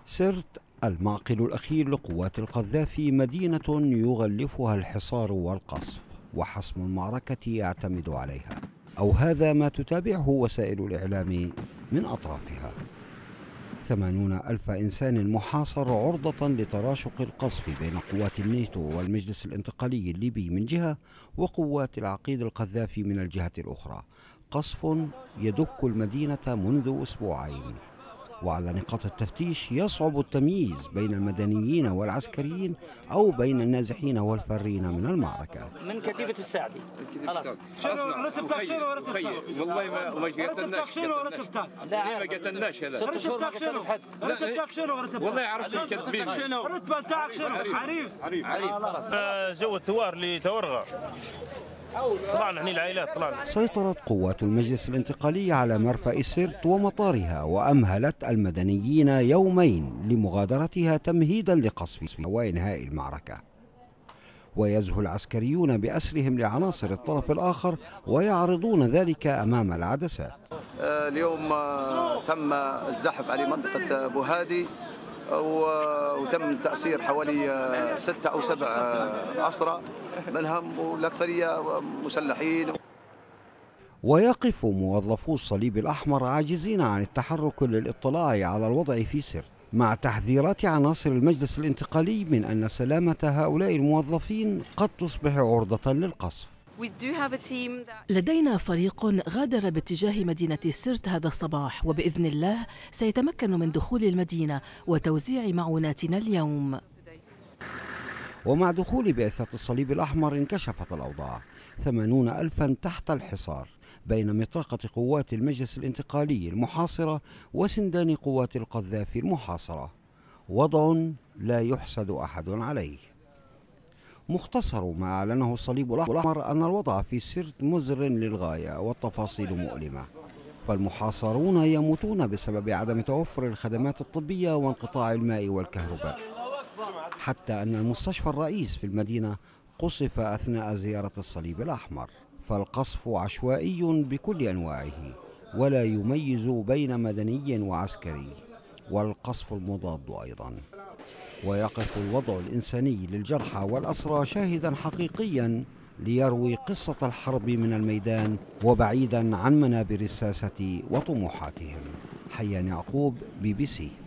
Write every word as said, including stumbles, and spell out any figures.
سرت المعقل الأخير لقوات القذافي مدينة يغلفها الحصار والقصف، وحسم المعركة يعتمد عليها، أو هذا ما تتابعه وسائل الإعلام من أطرافها. ثمانون ألف إنسان محاصر عرضة لتراشق القصف بين قوات الناتو والمجلس الانتقالي الليبي من جهة، وقوات العقيد القذافي من الجهة الأخرى. قصف يدك المدينة منذ أسبوعين، وعلى نقاط التفتيش يصعب التمييز بين المدنيين والعسكريين أو بين النازحين والفارين من المعركة. من كتيبة الساعدي. خلاص. شنو رتبتك؟ شنو رتبتك؟ والله ما ما قتلناش. شنو رتبتك؟ لا ما قتلناش هذا. رتبتك شنو؟ رتبتك شنو رتبتك؟ والله عرفت كذبين. شنو؟ الرتبة بتاعك شنو؟ عريف. عريف. خلاص. جو الثوار اللي تورغى. طلعنا هني العائلات طلعنا. سيطرت قوات المجلس الانتقالي على مرفأ سرت ومطارها، وأمهلت المدنيين يومين لمغادرتها تمهيدا لقصف وإنهاء المعركة. ويزهو العسكريون بأسرهم لعناصر الطرف الآخر ويعرضون ذلك أمام العدسات. اليوم تم الزحف على منطقة بوهادي، وتم تأسير حوالي ستة أو سبع أسرى، منهم والأكثرية مسلحين. ويقف موظفو الصليب الأحمر عاجزين عن التحرك للاطلاع على الوضع في سرت، مع تحذيرات عناصر المجلس الانتقالي من أن سلامة هؤلاء الموظفين قد تصبح عرضة للقصف. لدينا فريق غادر باتجاه مدينة سرت هذا الصباح، وبإذن الله سيتمكن من دخول المدينة وتوزيع معوناتنا اليوم. ومع دخول بعثة الصليب الأحمر انكشفت الأوضاع. ثمانون ألفا تحت الحصار بين مطرقة قوات المجلس الانتقالي المحاصرة وسندان قوات القذافي المحاصرة، وضع لا يحسد أحد عليه. مختصر ما أعلنه الصليب الأحمر أن الوضع في سرت مزر للغاية والتفاصيل مؤلمة، فالمحاصرون يموتون بسبب عدم توفر الخدمات الطبية وانقطاع الماء والكهرباء، حتى أن المستشفى الرئيس في المدينة قصف أثناء زيارة الصليب الأحمر. فالقصف عشوائي بكل أنواعه، ولا يميز بين مدني وعسكري، والقصف المضاد أيضا. ويقف الوضع الإنساني للجرحى والأسرى شاهدا حقيقيا ليروي قصة الحرب من الميدان وبعيدا عن منابر الساسة وطموحاتهم. حيان يعقوب، بي بي سي.